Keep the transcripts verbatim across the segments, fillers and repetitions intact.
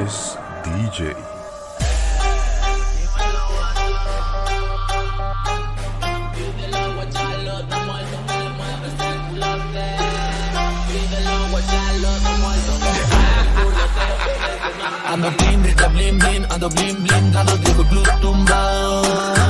López D J. Ando clean, rica, blin, blin, ando blin, blin, dando dejo el club tumbado.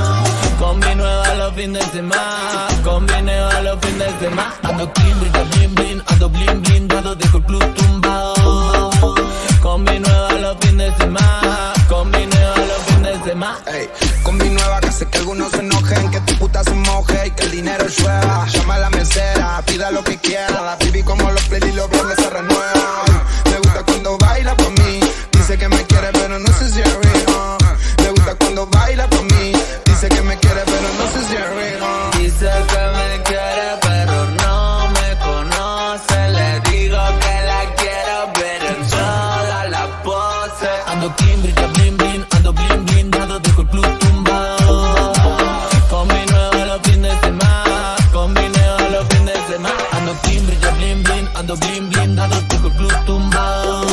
Con mi nueva los fines de semana, con mi nueva los fines de semana. Ando clean, rica, blin, blin, ando blin, blin, dando dejo el club tumbado. Con mi nueva los fines de semana, con mi nueva los fines de semana. Ey, con mi nueva que hace que algunos se enojen, que tu puta se moje y que el dinero llueva. Llama a la mesera, pida lo que quiera. La baby como los play y los viernes se renuevan. Me gusta cuando baila por mí. Dice que me quiere pero no sé si es real. Me gusta cuando baila por mí. Dice que me quiere pero no sé si es real. Dice que me quiere pero no me conoce. Le digo que la quiero ver en toda la pose. Ando clean, rica, blin, blin, ando blin, blin, dado dejo el club tumbado. Con mi nueva los fines de semana, con mi nueva los fines de semana. Ando clean, rica, blin, blin, ando blin, blin, dado dejo el club tumbado.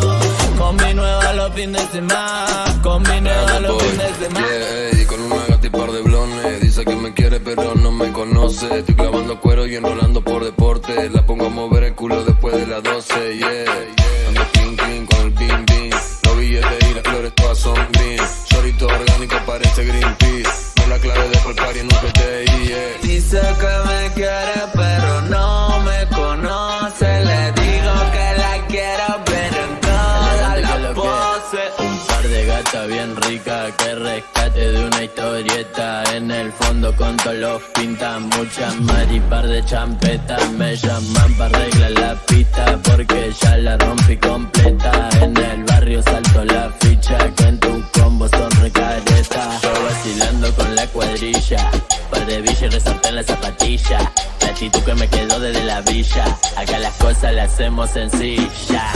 Con mi nueva los fines de semana, con mi nueva los fines de semana. Yeah, y con una gata y par de blones. Dice que me quiere pero no me conoce. Estoy clavando cuero y enrolando por deporte. La pongo a mover el culo después de las doce, yeah, yeah. Ando king king con el bim bim. Los billetes y las flores todas son green. Chorito orgánico parece Greenpeace. No la clave de por party en un P T I, yeah. Dice que me quiere pero no me conoce. Le digo que la quiero ver en toda la pose. Un par de gatas bien ricas que rescate de una historieta. En el fondo con todos los pintan. Muchas mar y par de champetas. Me llaman para arreglar la pista porque ya la rompí completa. En el barrio salto la ficha que en tu combo son recaretas. Yo vacilando con la cuadrilla, par de villa y resalté en la zapatilla. La actitud que me quedó desde la villa. Acá las cosas las hacemos sencillas.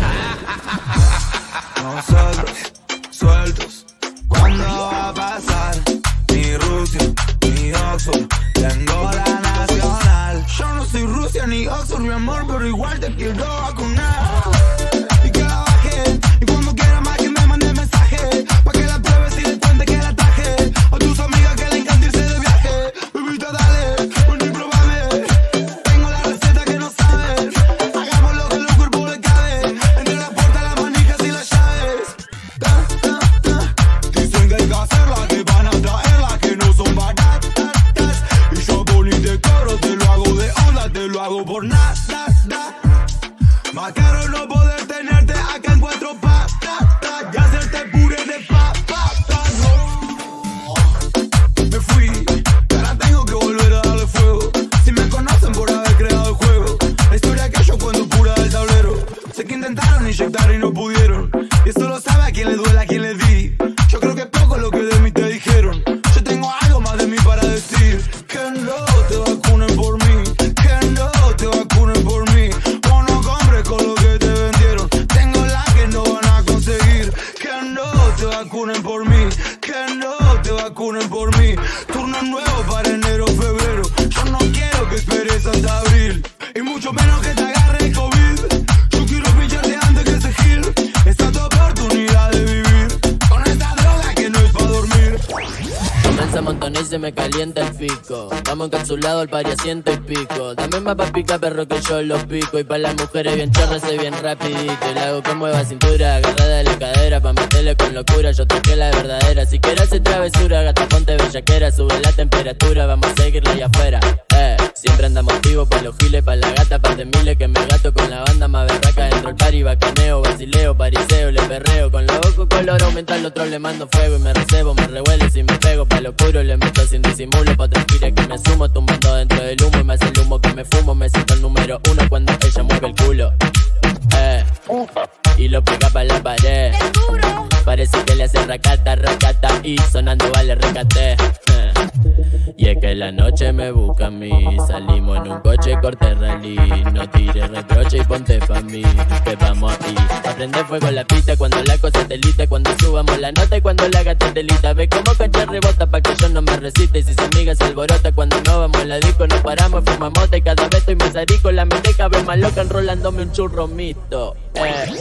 Nosotros, sueltos, ¿cuándo va a pasar? Ni Rusia, ni Oxford, tengo la nacional. Yo no soy Rusia ni Oxford, mi amor, pero igual te quiero vacunar. Y que la baje, y cuando quiera más que me mande mensaje, pa' que la pruebes y le cuente que la traje. A tus amigas que le encanta irse de viaje. Bebita, dale, ven y probame. Tengo la receta que no sabes. Hagamos lo que el cuerpo le cabe. Entre la puerta, las manijas y las llaves. Ta, ta, ta. Dicen que hay que hacerla, que van a traerla, que no son baratas. Y yo por ni te cobro, te lo hago de onda, te lo hago por nada. Más caro no poder tenerte acá en cuatro patas y hacerte puré de papas. No, me fui, y ahora tengo que volver a darle fuego. Si me conocen por haber creado el juego, la historia que yo cuento pura del tablero. Sé que intentaron inyectar y no pudieron, y eso lo sabe a quien le duele, a quien le di. Yo creo que poco lo que de mí te dijeron. Yo tengo algo más de mí para decir. Que no te vacunen por mí, que no te vacunen por mí. O no compres con lo que te vendieron. Tengo la que no van a conseguir. Que no te vacunen por mí, que no te vacunen por mí. Turno nuevo para enero, febrero. Yo no quiero que esperes hasta abril, y mucho menos que te agarre el COVID. Yo quiero pincharte antes que se gil. Esta es tu oportunidad de vivir con esta droga que no es pa' dormir. Comienza a montonar y se me calienta el pico. Vamos encapsulados al pari a ciento y pico. También va pa' pica perro que yo los pico. Y pa' las mujeres bien chorras soy bien rapidito. Y le hago que mueva cintura, agarrada de la cadera, pa' meterle con locura, yo toqué la verdadera. Si quieres hacer travesura, gata ponte bellaquera. Sube la temperatura, vamos a seguirla allá afuera. Eh, siempre andamos vivos pa' los giles, pa' la gata, pa' miles que me gato con la banda más berraca. Dentro el pari, bacaneo, vacileo, pariseo, le perreo. Con los ojos color aumenta al otro le mando fuego. Y me recebo, me revuelo y si me pego pa' lo oscuro le meto sin disimulo. Pa' tranquila que me sumo, tumbando dentro del humo. Y me hace el humo que me fumo, me siento el número uno cuando ella mueve el culo. Eh, y lo pega pa' la pared. Parece que le hace racata, racata. Y sonando vale recate. Eh. Y es que la noche me busca a mí. Salimos en un coche corte rally. No tires reproche y ponte pa' mí, que vamos aquí a prender fuego en la pista. Cuando la cosa te lita, cuando subamos la nota y cuando la gata te lita. Ve como cacha rebota pa' que yo no me resista. Y si se amiga se alborota cuando no vamos a la disco. Nos paramos, fumamos mota y cada vez estoy más arico. La mente cabe más loca enrolándome un churro mixto. eh.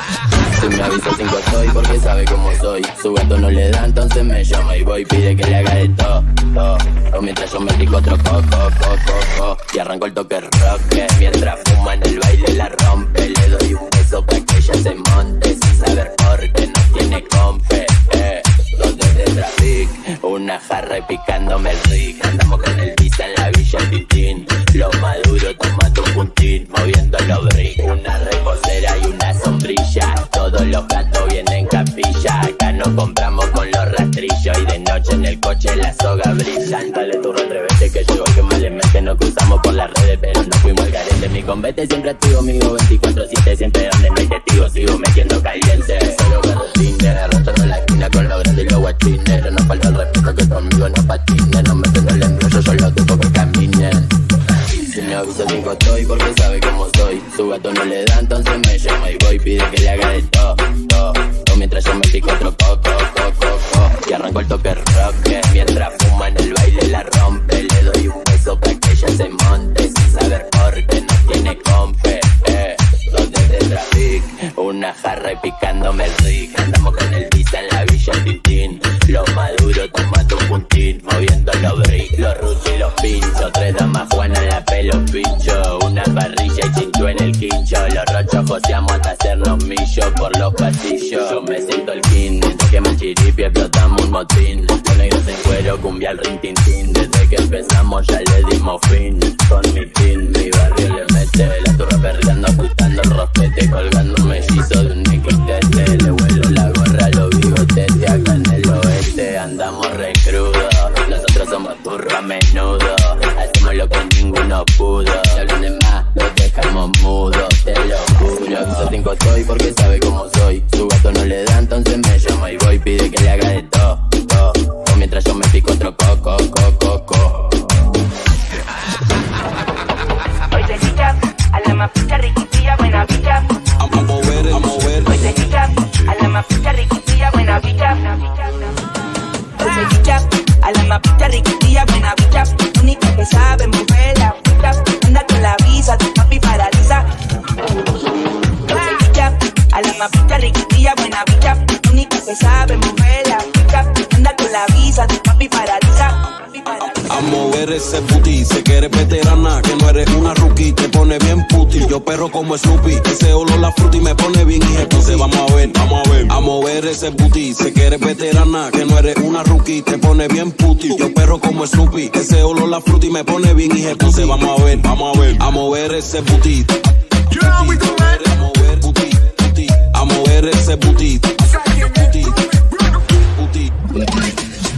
Si me avisa cinco estoy porque sabe cómo soy. Su gato no le da, entonces me llama y voy. Pide que le haga de todo, todo. O mientras yo me pico otro coco, coco, coco. Y arranco el toque rock. Mientras fuma en el baile la rompe. Le doy un beso pa' que ella se monte. Sin saber por qué no tiene compe. eh. Dos de traffic, una jarra y picándome el rick. Andamos con el visa en la villa el Tintín. Lo maduro tomando un puntín, moviendo los brick. Una reposera y una sombrilla. Todos los gatos vienen capilla. Acá no compramos con los rastrillos. Y de noche en el coche las sogas brillan. Dale turno al revés que llego que mal le mete. Nos cruzamos por las redes pero no fuimos al garete. Mi convete siempre activo, amigo veinticuatro siete. Siempre donde no hay testigos sigo metiendo caliente. Solo perro Tinder, arrastro en la esquina con los grandes y los guachines. No falta el respeto que conmigo no patine. No me tengo el embrollo, yo lo dejo que caminen. Si me avisa cinco estoy porque sabe cómo soy. Su gato no le da, entonces me llama y voy. Pide que le haga de todo, todo. O mientras yo me pico otro coco, coco, coco. Y arranco el toque rock. Mientras fuma en el baile la rompe. Le doy un beso pa' que ella se monte. Sin saber por qué no tiene compe. eh. Dos de traffic, una jarra y picándome el rick. Andamos con el visa en la villa el Tintín. Lo maduro tomando un puntín, moviendo los brick, los ruchos y los pinchos. Tres damas Juana en la pelo pincho. Una parrilla y chincho en el quincho. Los rochos joseamos hasta hacernos millos por los pasillos. Yo me siento el king, que me chiripi explotamos un motín. Los negros en cuero, cumbia al rin tin tin. Desde que empezamos ya le dimos fin. Con mi team, mi barrio le mete. La turra perreando, ajustando el rospete. Colgando un mellizo de un niquitete. Le vuelo la gorra a los bigotes. Acá en el oeste andamos re crudo. Nosotros somos turro a menudo. Hacemos lo que ninguno pudo. Si hablan de más, los dejamos mudos. Te lo juro. Aviso cinco estoy porque sabe cómo soy. Su gato no le da, entonces me llama y voy. Pide que le haga de todo, todo. O mientras yo me pico otro coco, coco, coco. Oye chica, a la mapita riquitilla, buena vida. A mover, a mover. Oye chica, a la mapita riquitilla, buena vida. Oye chica, a la mapita riquitilla, buena vida. Única que sabe mover la vida. Anda con la visa, tu papi paraliza. Oye chica, a la mapita riquitilla, buena vida. Única que sabe mover la vida. Anda con la visa, tu papi paraliza. A mover ese booty, sé que eres veterana, que no eres una rookie, te pone bien puti. Yo perro como Snoopy, ese olor la fruta y me pone bien y entonces vamos a ver, vamos a ver. A mover ese booty, sé que eres veterana, que no eres una rookie, te pone bien puti. Yo perro como Snoopy, ese olor la fruta y me pone bien y entonces vamos a ver, vamos a ver. A mover ese booty, a mover booty, booty, a mover ese booty, booty, booty, booty.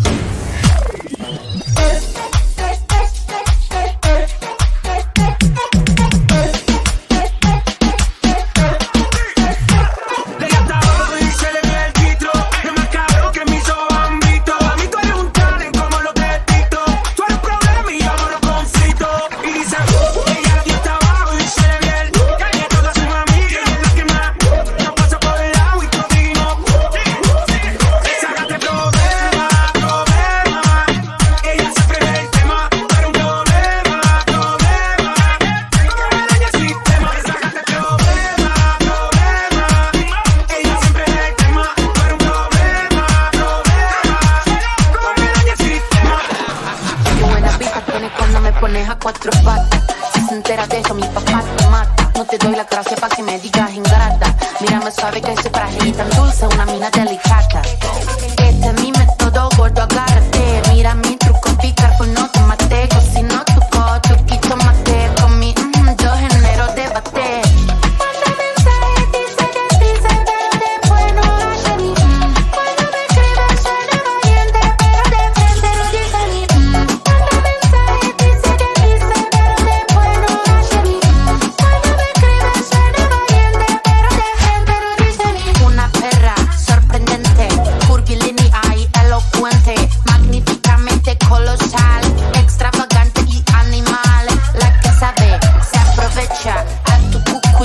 Cuatro patas, si se entera de eso mi papá te mata. No te doy la gracia pa' que me digas ingrata. Mírame suave que soy frágil y tan dulce, una mina delicata. Este es mi método, gordo, agárrate. Mira mi truco, picar, pues no te mate. Cocino tu co, truquito mate. Con mi mm, yo genero debate. Manda mensaje, dice que dice, pero después no hace ni mm. Cuando me escribes suena valiente, pero de frente no dice ni mm. Manda mensaje, dice que dice, pero después no hace ni mm. Cuando me escribes suena valiente, pero de frente no dice ni mm. Una perra sorprendente.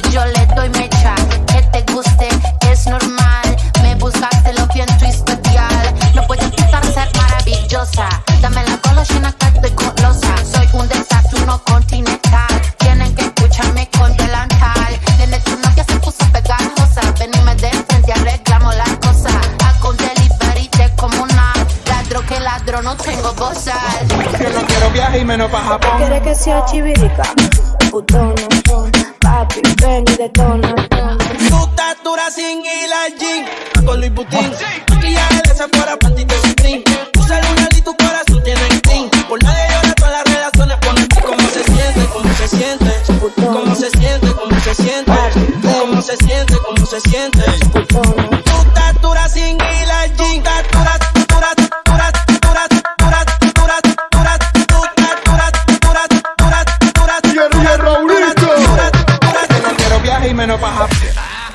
yo le doy mecha. Que te guste es normal. Me buscaste lo que en tu especial. No puedes quitar ser maravillosa. Dame la cola llena que estoy golosa. Soy un desayuno continental. Tienen que escucharme con delantal. Nene, tu novia se puso pegajosa. Venime de frente, arreglamos las cosas. Hago un delivery de comunal. Ladro que ladro, no tengo bozal. Que no quiero viaje y menos pa' Japón. ¿Quieres que sea chivirica? Putona, papi, ven y detona. Tu estatura sin hila jean, con Louis Vuitton. Maquillaje de Sephora, pantito string. Tu celular y tu corazón tienen clean. Por nadie llora, todas las relaciones ponen. ¿Cómo se siente? ¿Cómo se siente? ¿Cómo se siente? ¿Cómo se siente? ¿Cómo se siente? ¿Cómo se siente? Tu estatura sin hila jean. Tu estatura, estatura, estatura, estatura, estatura, estatura, estatura, estatura, estatura, estatura, estatura, estatura, Raulito. Que no quiero viaje y menos pa' Japón.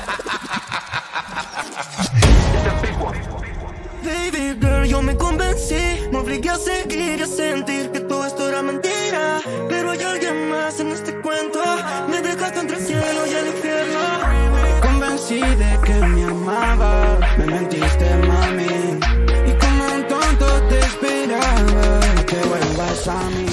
Baby girl, yo me convencí, me obligué a seguir y a sentir que todo esto era mentira. Pero hay alguien más en este cuento, me dejaste entre el cielo y el infierno. Me convencí de que me amaba, me mentiste mami. Y como un tonto te esperaba que vuelvas a mí.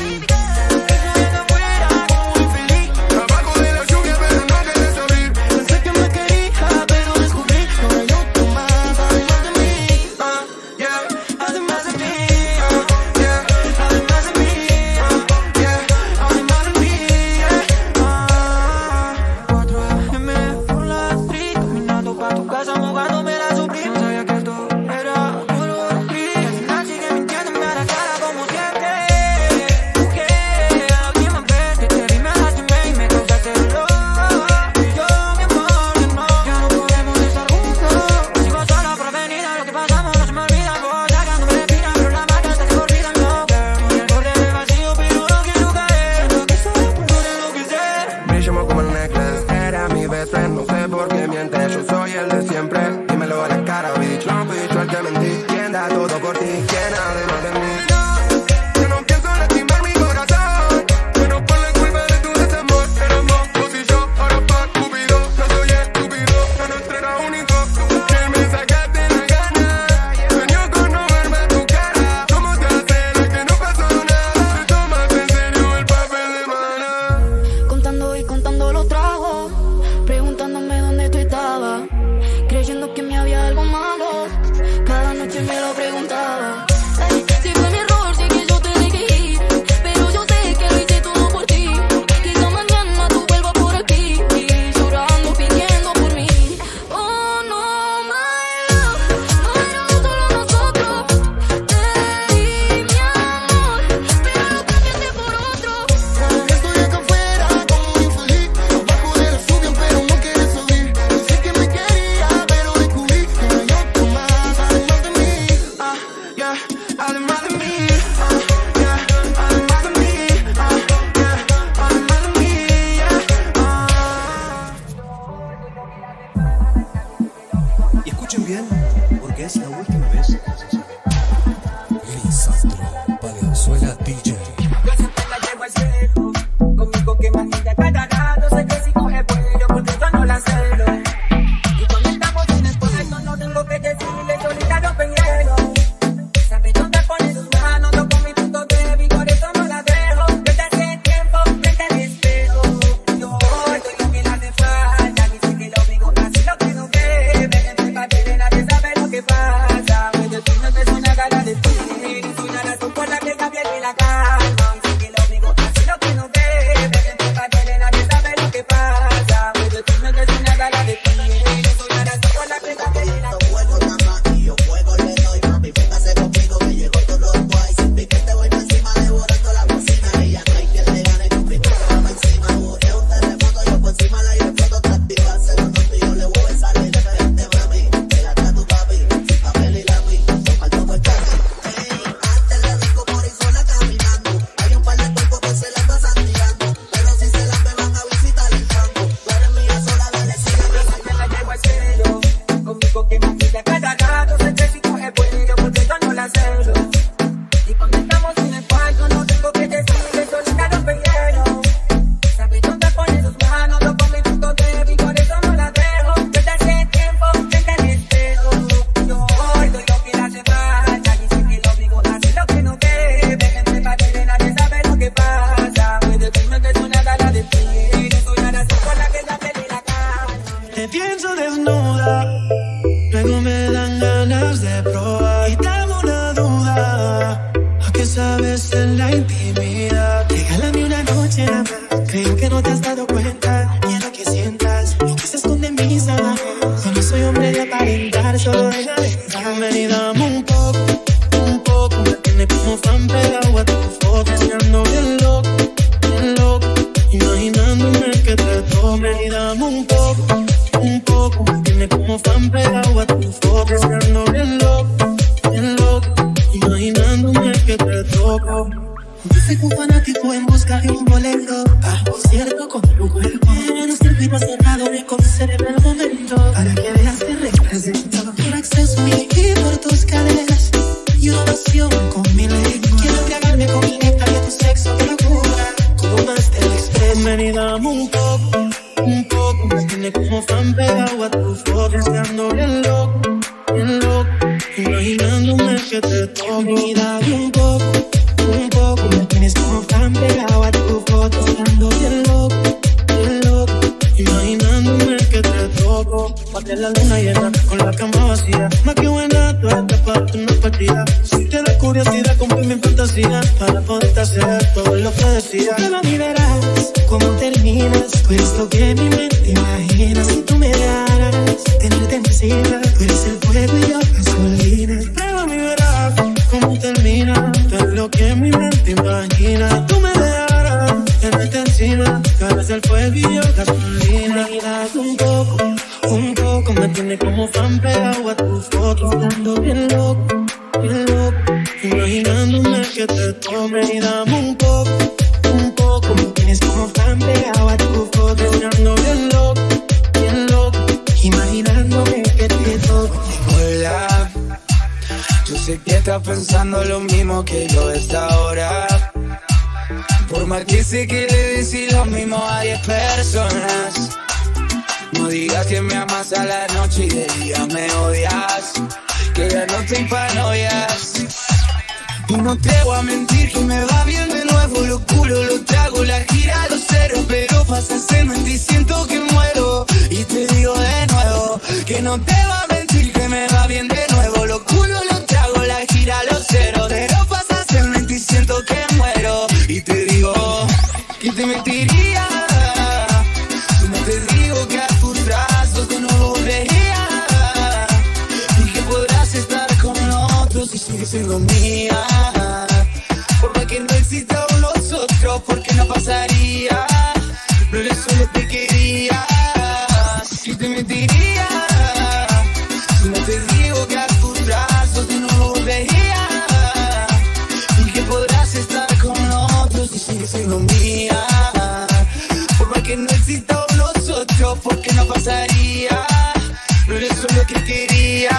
Lo que pasa, Te pienso desnuda, luego me dan ganas de probar. Y dame una duda, ¿a qué sabes en la intimidad? Regálame una noche nada más, creo que no te has dado cuenta. Quiero que sientas lo que se esconde en mis sábanas. Yo no soy hombre de aparentar, solo déjame entrar. Ven y dame un poco, un poco. Me tiene como fan pegado a tu foto. Ando bien loco, bien loco, imaginándome que te toco. Ven y dame un poco, un poco, me tiene como fan pegado a tu foto. Ando bien loco, bien loco, imaginándome que te toco. Yo soy tu fanático en busca de un boleto. Ah, cierto con tu cuerpo. En este circuito cerrado me conoceré en el momento. Para que veas que represento por acceso y por tus caderas. Y una pasión con mi lengua. Quiero embriagarme con mi néctar y tu sexo de locura. Como más te lo expreso. Ven y dame un poco, un poco. Me tiene como fan pegado a tus fotos. Ando bien loco, bien loco, imaginándome que te toco. Y dame un poco, un poco. Me tienes como fan pegado a tu foto. Ando bien loco, bien loco, imaginándome que te toco. Pate la luna llena con la cama vacía. Más que buena, tú estás para una partida. Si te da curiosidad, cumplí mi fantasía para poderte hacer todo lo que decía. Te lo verás cómo terminas. Tú eres lo que mi mente imagina. Si tú me dejaras tenerte encima, tú eres el fuego y yo gasolina. Prueba mi verás cómo termina. Tú eres lo que mi mente imagina. Si tú me dejaras tenerte encima, tú eres el fuego y yo gasolina. Y das un poco, un poco, me tiene como fan pegado a tu foto. Ando bien loco, bien loco, imaginándome que te tome. Y dame un poco, un poco, me tienes como fan pegado a tu foto. Ando bien loco, bien loco, imaginándome que te toco. Hola, yo sé que estás pensando lo mismo que yo a esta hora. Por más que sé que le decís lo mismo a diez personas. No digas que me amas a la noche y de día me odias, que ya no te paranoias. Y no te voy a mentir que me va bien de nuevo. Lo culo, lo trago, la gira, los cero. Pero pasa semanas y siento que muero. Y te digo de nuevo que no te voy a mentir que me va bien de nuevo. Lo culo, lo trago, la gira, los cero. Pero pasa semanas y siento que muero. Y te digo que te mentiría si no te digo que a tus brazos yo no volvería. Y que podrás estar con otros y sigues siendo mía. Por más que no exista un nosotros, porque no pasaría. No eres solo te quería. Y te mentiría si no te digo que a tus brazos yo no volvería. Y que podrás estar con otros y sigues siendo mía. Por más que no exista un nosotros, porque no pasaría. No eres solo que querías.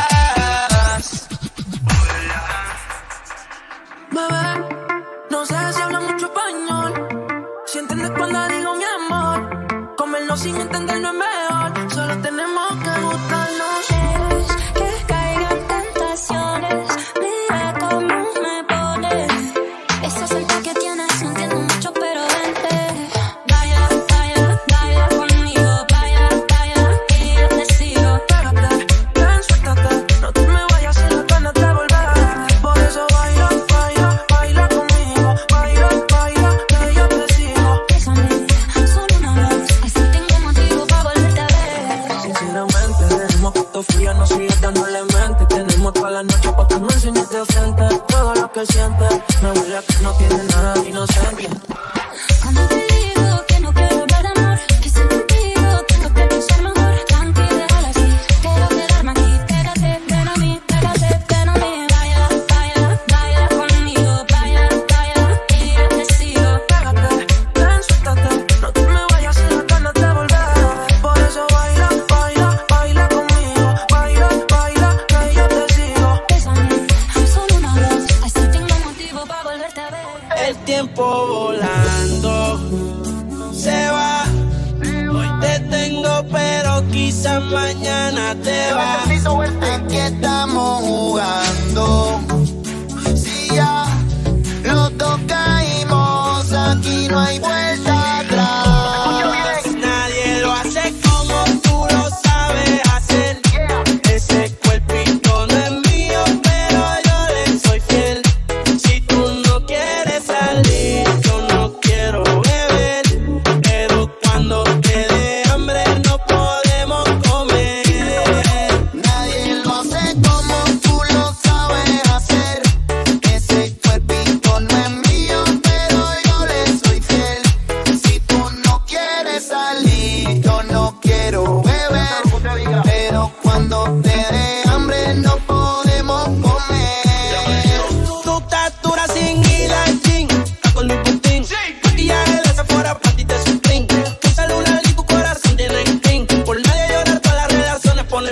Bebé, no sé si habla mucho español. Si entiendes cuando digo mi amor. Comernos sin entender no es mejor. Solo tenemos que gustarnos. Quieres que caigan tentaciones. Mira cómo me pones. Esa suelta que tienes, no entiendo mucho, pero vente. Baila, baila, baila conmigo. Baila, baila, y yo te sigo. Pégate, ven, suéltate. No te me vayas sin las ganas de volver. Por eso baila, baila, baila conmigo. Baila, baila, que yo te sigo. Bésame, solo una vez. Así tengo motivo para volverte a ver. Sinceramente, tenemos puesto frío, no sigues dándole mente. Tenemos toda la noche pa' que me enseñes de frente. Todo lo que sientes, me huele a que no tiene nada de inocente. Cuando te digo que no quiero hablar de amor, que sé contigo, tengo que pensar mejor. Tranqui, déjala así, quiero quedarme aquí. Pégate, ven a mí, pégate, ven a mí. Baila, baila, baila conmigo. Baila, baila, y yo te sigo. Pégate, ven, suéltate. No te me vayas sin las ganas de volver. Por eso baila, baila, baila conmigo. Baila, baila, que yo te sigo. Bésame, solo una vez. Así tengo motivo para volverte a ver. El tiempo volando se va. Hoy te tengo, pero quizás mañana te va. Aquí estamos jugando. Si ya los dos caímos, aquí no hay vuelta atrás. Nadie lo hace como tú lo sabes.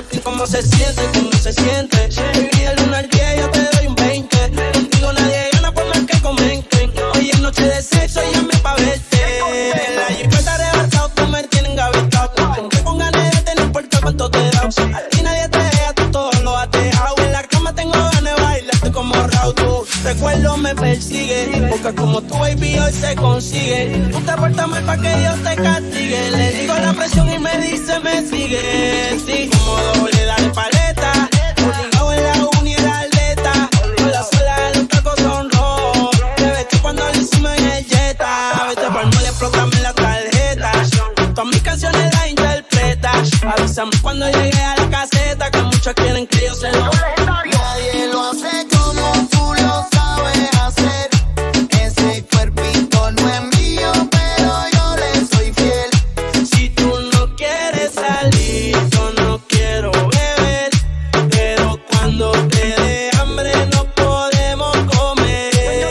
al fin cómo se siente, cómo se siente. Baby, del uno al diez yo te doy un veinte. Contigo nadie gana por más que comenten. Hoy es noche de sexo y llame pa' verte. La jipeta arrebatado, tú me tienes engavetado. Aunque pongan de no importa cuánto te da. A ti nadie te deja, tú todo lo has dejado. En la cama tengo ganas de bailarte como Raúl. Tu recuerdo me persigue, porque como tu baby hoy se consigue. Tú te portas mal pa' que Dios te castigue. Le digo la presión y me dice me sigue. Sí, como doble, dale paleta. Obligado en la uni era atleta. Con la suela de los tacos son rojos. Te vestí cuando le hicimos en el Jetta. Vete por no le explótame la tarjeta. Todas mis canciones las interpreta. Avísame cuando llegue a la caseta, que muchos quieren que yo se lo. Nadie lo hace como tú lo sabes hacer. Ese cuerpito no es mío, pero yo le soy fiel. Si tú no quieres salir, yo no quiero beber. Pero cuando te dé hambre no podemos comer.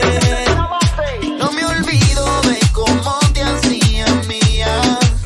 No me olvido de cómo te hacían mía.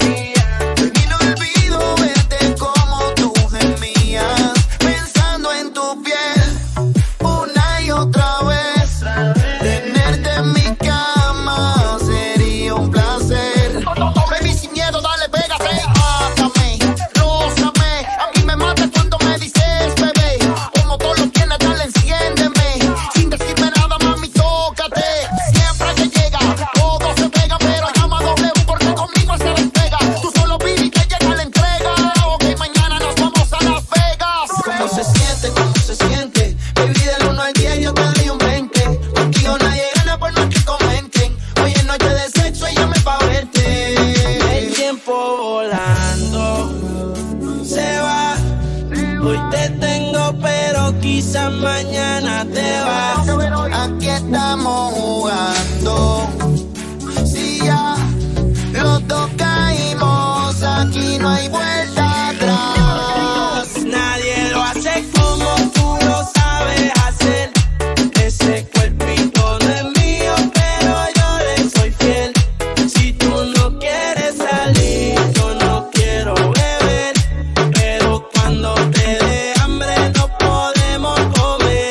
Y no olvido verte como tú gemías, pensando en tu piel una y otra vez. Tenerte en mi cama sería un placer. Baby, sin miedo, dale, pégate. Mátame, rózame. A mí me mata cuando me dices, bebé. Como todo lo tienes, dale, enciéndeme. Sin decirme nada, mami, tócate. Siempre que llega, todo se pega. Pero llama a W porque conmigo se despega. Tú solo pide y te llega la entrega. Ok, mañana nos vamos a Las Vegas. ¿Cómo se siente? ¿Cómo se siente? Baby, del uno al diez yo te doy un veinte. Contigo nadie gana por más que comenten. Hoy es noche de sexo y llame pa' verte. El tiempo volando se va. Hoy te tengo, pero quizás mañana te vas. Aquí estamos jugando. Si ya los dos caímos, aquí no hay vuelta atrás. Nadie lo hace como tú lo sabes hacer. Ese cuerpito no es mío, pero yo le soy fiel. Si tú no quieres salir, yo no quiero beber. Pero cuando te dé hambre no podemos comer.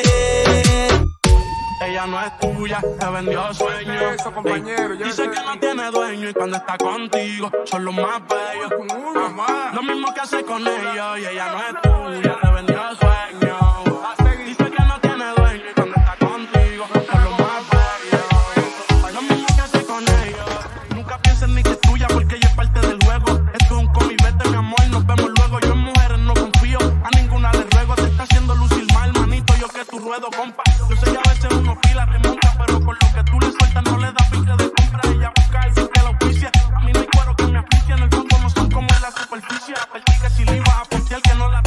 Ella no es tuya, te vendió sueño. Eso, compañero, ya Dice sé. que no tiene dueño y cuando está contigo son los más bellos. Mamá. Lo mismo que hace con ellos y ella no es tuya, te vendió sueño. Dice que no tiene dueño y cuando está contigo son los más bellos. Lo mismo que hace con ellos. Nunca pienses ni que es tuya porque ella es parte del juego. Esto es un cómic, vete mi amor, nos vemos luego. Yo en mujeres no confío, a ninguna le ruego. Te está haciendo lucir mal, manito, yo que tu ruedo, compa. Yo sé que a veces uno pila, remonta, pero con lo que tú le sueltas no le da pique de compra. Ella busca algo que la auspicia. A mí no hay cuero que me aficia, en el fondo no son como en la superficie. Advertí que si le ibas a postear que no la